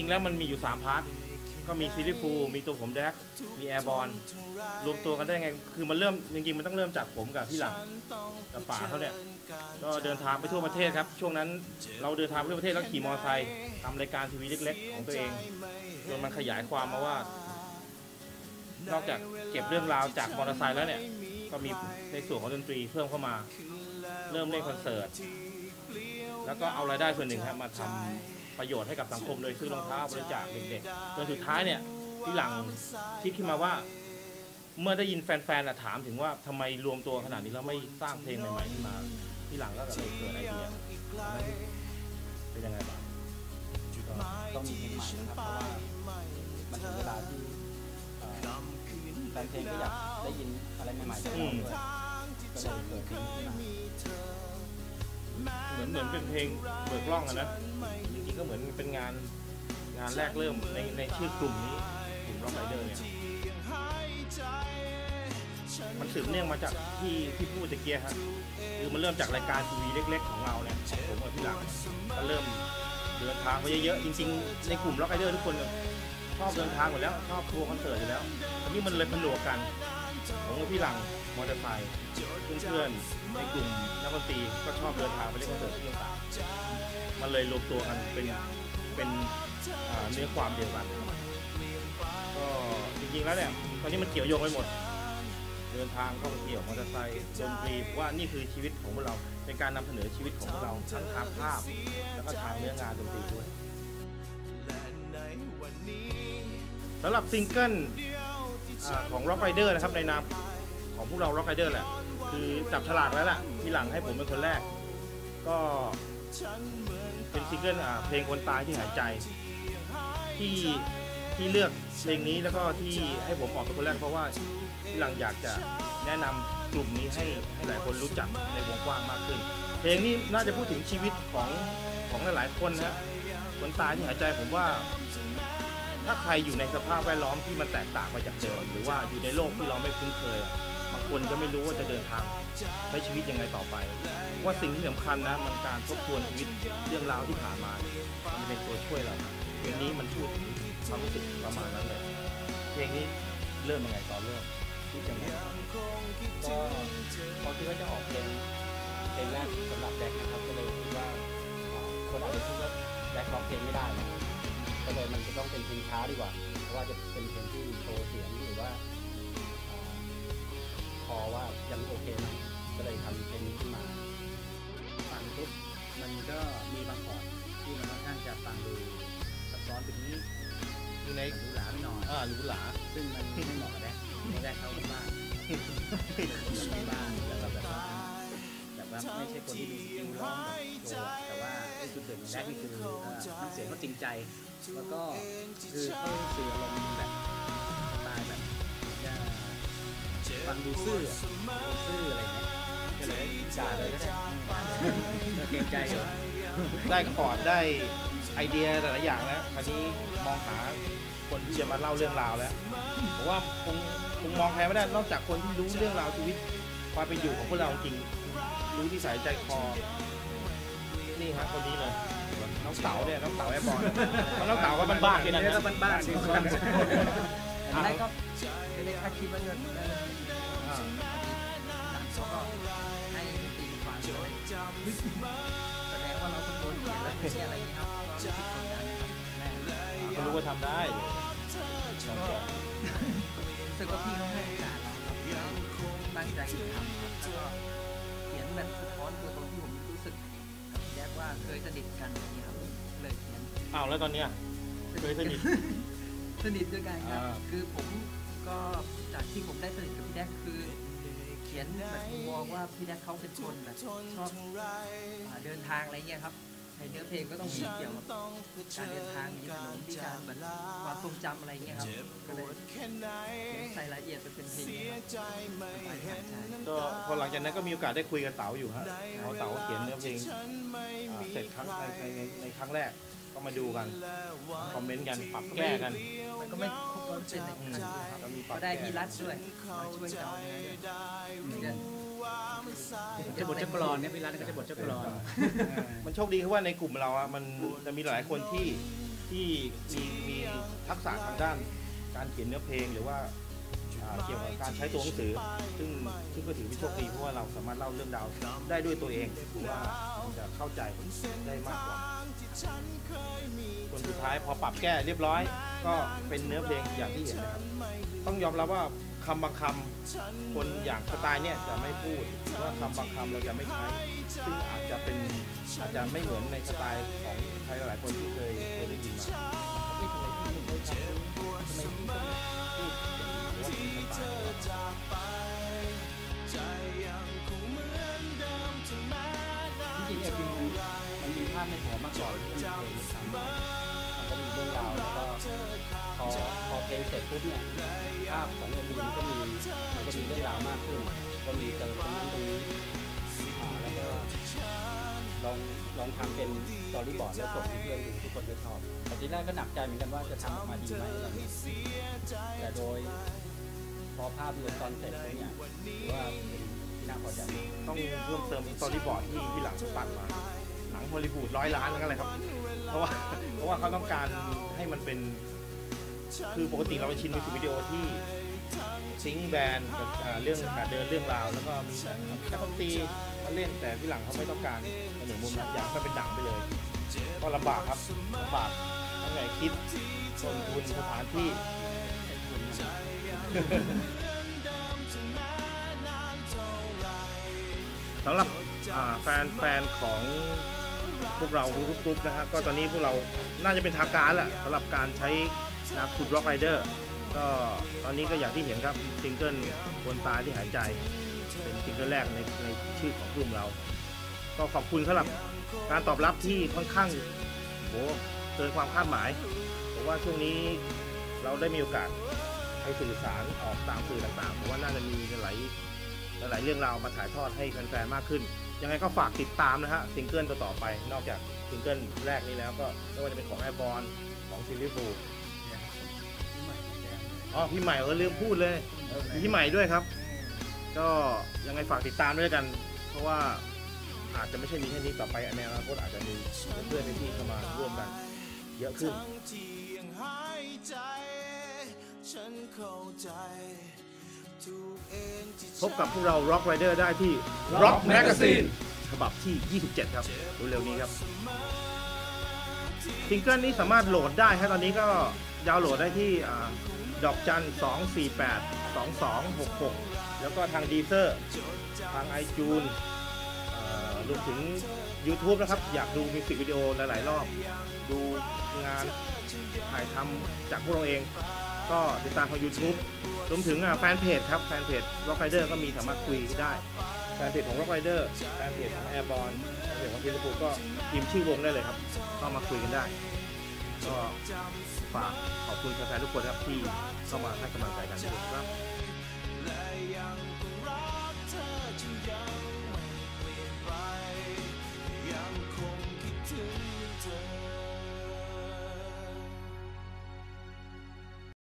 งๆแล้วมันมีอยู่3 พาร์ทก็มีซีรีส์ฟูลมีตัวผมแดกมีแอร์บอลรวมตัวกันได้ไงคือมันเริ่มจริงๆมันต้องเริ่มจากผมกับพี่หลังกับป๋าเขาเนี่ยก็เดินทางไปทั่วประเทศครับช่วงนั้นเราเดินทางไปทั่วประเทศแล้วขี่มอเตอร์ไซค์ทำรายการทีวีเล็กๆของตัวเองจนมันขยายความมาว่านอกจากเก็บเรื่องราวจากมอเตอร์ไซค์แล้วเนี่ยก็มีในส่วนของดนตรีเพิ่มเข้ามาเริ่มเล่นคอนเสิร์ตแล้วก็เอารายได้ส่วนหนึ่งครับมาทำประโยชน์ให้กับสังคมโดยซื้อรองเท้าบริจาคเด็กๆจนสุดท้ายเนี่ยพี่หลังคิดขึ้นมาว่าเมื่อได้ยินแฟนๆถามถึงว่าทำไมรวมตัวขนาดนี้แล้วไม่สร้างเพลงใหม่ๆขึ้นมาพี่หลังก็เลยเกิดไอเดียเป็นยังไงบ้างต้องมีเพลงใหม่นะครับเพราะว่ามันถึงเวลาที่แฟนเพลงก็อยากได้ยินอะไรใหม่ๆจากเราด้วยก็เลยเกิดเพลงขึ้นมาเหมือนเป็นเพลงเบิกล่องนะจริงๆก็เหมือนเป็นงานแรกเริ่มในชื่อกลุ่มนี้กลุ่มร็อกไรเดอร์เนี่ยมันสืบเนื่องมาจากที่พูดตะเกียครับคือมันเริ่มจากรายการทีวีเล็กๆของเราเนี่ยผมกับพี่หลังก็เริ่มเดินทางไปเยอะๆจริงๆในกลุ่มร็อกไรเดอร์ทุกคนชอบเดินทางหมดแล้วชอบทัวร์คอนเสิร์ตอยู่แล้วทีนี้มันเลยผนวกกันผมกับพี่หลังมอเตอร์ไซค์เพื่อนๆในกลุ่มนักดนตรีก็ชอบเดินทางไปเล่นคอนเสิร์ตที่ต่างๆมันเลยรวมตัวกันเป็นเนื้อความเดียวกันก็จริงๆแล้วเนี่ยตอนนี้มันเกี่ยวโยงไปหมดเดินทางท่องเที่ยวมอเตอร์ไซค์ดนตรีว่านี่คือชีวิตของพวกเราเป็นการนำเสนอชีวิตของพวกเราทั้งทางภาพแล้วก็ทางเนื้องานดนตรีด้วยสำหรับซิงเกิลของ Rock Rider นะครับในนามของพวกเรา Rock Rider แหละคือจับฉลากแล้วล่ะที่หลังให้ผมเป็นคนแรกก็เป็นซิงเกิลเพลงคนตายที่หายใจที่เลือกเพลงนี้แล้วก็ที่ให้ผมออกเป็นคนแรกเพราะว่าที่หลังอยากจะแนะนำกลุ่มนี้ให้หลายคนรู้จักในวงกว้างมากขึ้นเพลงนี้น่าจะพูดถึงชีวิตของหลายๆคนนะคนตายที่หายใจผมว่าถ้าใครอยู่ในสภาพแวดล้อมที่มันแตกต่างไปจากเดิมหรือว่าอยู่ในโลกที่เราไม่คุ้นเคยบางคนก็ไม่รู้ว่าจะเดินทางใช้ชีวิตยังไงต่อไปว่าสิ่งที่สำคัญนะมันการทบทวนชีวิตเรื่องราวที่ผ่านมามันเป็นตัวช่วยเราเพลงนี้มันพูดถึงความรู้สึกประมาณนั้นเลยเพลงนี้เริ่มยังไงตอนเริ่มคิดยังไงก็พอคิดว่าจะออกเพลงแรกสำหรับแดกนะครับก็เลยคิดว่าคนอาจจะคิดว่าแดกร้องเพลงไม่ได้นะก็เลยมันจะต้องเป็นเพลงช้าดีกว่าเพราะว่าจะเป็นเพลงที่โชว์เสียงหรือว่าพอว่ายังโอเคไหมก็เลยทำเพลงนี้ขึ้นมาฟังปุ๊บมันก็มีบางคอร์ดที่มันค่อนข้างจะฟังดูซับซ้อนแบบนี้อยู่ในหรูหราไม่หน่อยหรูหราซึ่งมันไม่เหมาะกับแรกเข้าบ้านแล้วแบบว่าไม่ใช่คนที่ดูร้องแบบโชว์แต่ว่าจุดเด่นของแรกนี่คือน้ำเสียงเขาจริงใจแล้วก็คือเขาสื่ออารมณ์แบบสไตล์แบบฟังดูซื่ออะไรเงี้ยก็เลยจ่าเลยก็ได้เกรงใจอยู่ได้คอร์ดได้ไอเดียแต่ละอย่างแล้วคราวนี้มองหาคนที่จะมาเล่าเรื่องราวแล้วผมว่าคงมองใครไม่ได้นอกจากคนที่รู้เรื่องราวชีวิตความเป็นอยู่ของพวกเราจริงรู้ที่สายใจคอนี่ฮะคนนี้เลยน้องเต๋าเนี่ยน้องเต๋าแอบบอลน้องเต๋าก็บ้านๆกันนะก็บ้านๆอะไรก็ไม่ได้คาดคิดว่าจะก็ให้ตีความแสดงว่าเราต้องโดนเขียนแล้วไม่ใช่อะไรนี่ครับเขารู้ว่าทำได้รู้สึกว่าพี่เขาให้โอกาสเราครับตั้งใจทำครับแล้วก็เขียนแบบสะท้อนตัวตนที่ผมรู้สึกกับพี่แดกว่าเคยสนิทกันนี่ครับเลยเขียนแล้วตอนเนี้ยเคยสนิทด้วยกันครับคือผมก็จากที่ผมได้สนิทกับพี่แดกคือเขียนแบบมองว่าพี่แดกเขาเป็นคนแบบชอบเดินทางอะไรเงี้ยครับในเนื้อเพลงก็ต้องมีเกี่ยวกับการเดินทางมีถนนที่การแบบความทรงจำอะไรเงี้ยครับก็เลยใส่รายละเอียดเป็นเพลงก็พอหลังจากนั้นก็มีโอกาสได้คุยกับเต๋าอยู่ฮะเต๋าเขียนเนื้อเพลงเสร็จในครั้งแรกก็มาดูกันคอมเมนต์กันปรับแก้กันมันก็ไม่ครบ100%นะครับก็ได้พี่รัฐด้วยมาช่วยเราจะบทเจ้ากลอนเนี่ยพี่รัฐก็จะบทเจ้ากลอนมันโชคดีเพราะว่าในกลุ่มเรามันจะมีหลายคนที่ที่มีทักษะทางด้านการเขียนเนื้อเพลงหรือว่าเกี่ยวกับการใช้ตัวหนังสือซึ่งก็ถือเป็นโชคดีเพราะว่าเราสามารถเล่าเรื่องราวได้ด้วยตัวเองหรือว่าจะเข้าใจได้มากกว่าส่วนสุดท้ายพอปรับแก้เรียบร้อยก็เป็นเนื้อเพลงอย่างที่เห็นนะครับต้องยอมรับว่าคำบางคำคนอย่างสไตล์เนี่ยจะไม่พูดหรือว่าคำบางคำเราจะไม่ใช้ซึ่งอาจจะไม่เหมือนในสไตล์ของใครหลายคนที่เคยได้ยินมาไม่ทำไมพี่ไม่ใช้คำทำไมพี่ต้องพูดอย่างนี้หรือว่าเป็นสไตล์จริงๆเพลงมันมีภาพในหัวมาก่อนที่มันเพลงซ้ำมันก็มีเรื่องราวแล้วก็พอเพลงเสร็จปุ๊บเนี่ยภาพของMVมันก็มีเรื่องราวมากขึ้นก็มีเจอตรงนั้นตรงนี้แล้วก็ลองทำเป็นสตอรี่บอร์ดแล้วส่งให้เพื่อนดูทุกคนก็ชอบแต่ทีแรกก็หนักใจเหมือนกันว่าจะทำออกมาดีไหมอะไรเงี้ยแต่โดยพอภาพรวมตอนเสร็จแล้วเนี่ยถือว่าเป็นที่น่าพอใจต้องเพิ่มเติมสตอรี่บอร์ดที่หลังปั่นมาหนังฮอลลีวูด100 ล้านนั่นแหละครับเพราะว่าเขาต้องการให้มันเป็นคือปกติเราไปชินมิวสิกวิดีโอที่ซิงค์แบนด์กับเรื่องการเดินเรื่องราวแล้วก็มีแต่นักดนตรีมาเล่นแต่ที่หลังเขาไม่ต้องการเหมือนมุมนั้นอยากให้เป็นหนังไปเลยก็ลำบากครับลำบากทั้งไหนคิดต้นทุนสถานที่สำหรับแฟนของพวกเราทุกกรุ๊ปนะฮะก็ตอนนี้พวกเราน่าจะเป็นทางการแหละสำหรับการใช้ขุด Rock Rider ก็ตอนนี้ก็อย่างที่เห็นครับซิงเกิลบนตาที่หายใจเป็นซิงเกิลแรกในชื่อของกลุ่มเราก็ขอบคุณสำหรับการตอบรับที่ค่อนข้างเกินความคาดหมายผมว่าช่วงนี้เราได้มีโอกาสไปสื่อสารออกตามสื่อต่างๆเพราะว่าน่าจะมีหลายเรื่องราวมาถ่ายทอดให้แฟนๆมากขึ้นยังไงก็ฝากติดตามนะฮะซิงเกิลต่อไปนอกจากซิงเกิลแรกนี้แล้วก็ไม่ว่าจะเป็นของแอร์บอลของซิลลิฟูพี่ใหม่ลืมพูดเลยพี่ใหม่ด้วยครับก็ยังไงฝากติดตามด้วยกันเพราะว่าอาจจะไม่ใช่มีแค่นี้ต่อไปในอนาคตอาจจะมีเพื่อนๆที่เข้ามาร่วมกันเยอะขึ้นพบกับพวกเรา Rock Rider ได้ที่ Rock Magazine ฉบับที่ 27 ครับเร็วๆนี้ครับซิงเกิลนี้สามารถโหลดได้ตอนนี้ก็ดาวน์โหลดได้ที่ดอกจัน 2482266แล้วก็ทาง Deezer ทาง iTunes รวมถึง YouTube นะครับอยากดูมิวสิกวิดีโอหลายๆรอบดูงานถ่ายทำจากพวกเราเองก็ติดตามทาง YouTube รวมถึงแฟนเพจครับแฟนเพจ Rock Rider ก็มีสามารถคุยได้แฟนเพจของ Rock Rider แฟนเพจของ Airborne แฟนเพจของ Philip ก็พิมพ์ชื่อวงได้เลยครับก็มาคุยกันได้ก็ฝากขอบคุณแฟนๆทุกคนครับที่เข้ามาให้กำลังใจกันด้วยครับ